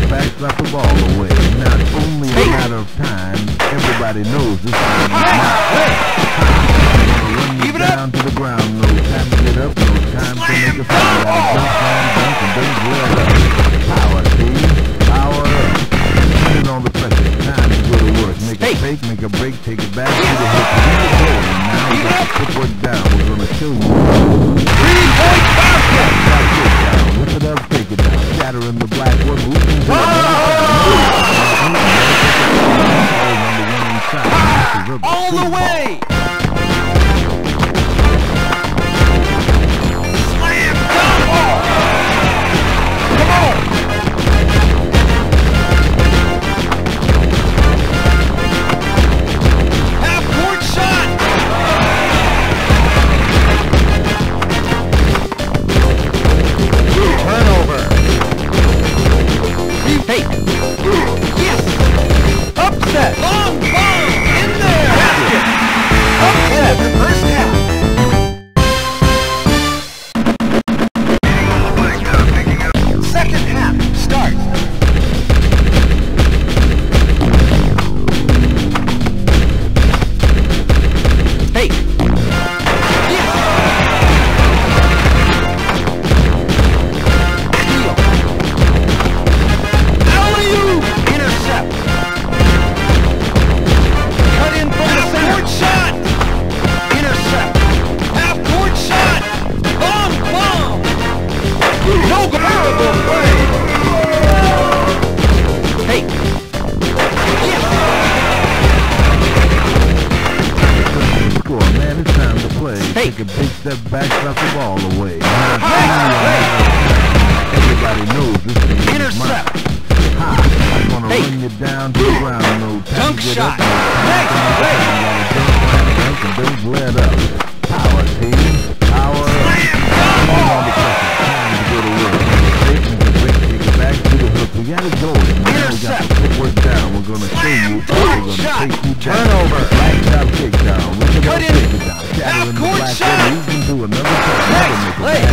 backslap the ball away. Now it's only a matter of time. Everybody knows this is run you down to the ground. No time to get up, no time to make a foul. Gotta jump, and don't let up. Power, team, power up. Put it on the pressure. Time to go to work. Make a fake, make a break, take it back to the hip. Now you got to footwork down. We're gonna show you. 3-point basket. Lift it up, take it down. Shattering the blackboard, moving to the all the way. Slam dunk. Come on. Half-court shot. Turnover. Hey. Yes. Upset. Long ball. In there. Basket. Upset. First half. Second half. Start. Hey. Yes. Steal. Alley-oop. Intercept. Cut in from the center. Half-court shot. Intercept. Half-court shot. Bomb. No goal. Play. Hey. Yes. score, man. It's time to play. Hey. Take a big step back, slap the ball away. Everybody knows this is Intercept. I'm gonna run you down to the ground. No time Dunk to get shot. up. Next play. Don't let up. Power, team. Power up. Hold on the pressure. Time to go to work. Take it back to the hook. We got it going. Now we got the footwork down. We're gonna show you. We're gonna take you down. Turnover. Back down, kick down. Look at Cut that in. kick it down. Shattering the Half-court black shot. hole. You can do another touch. Next play.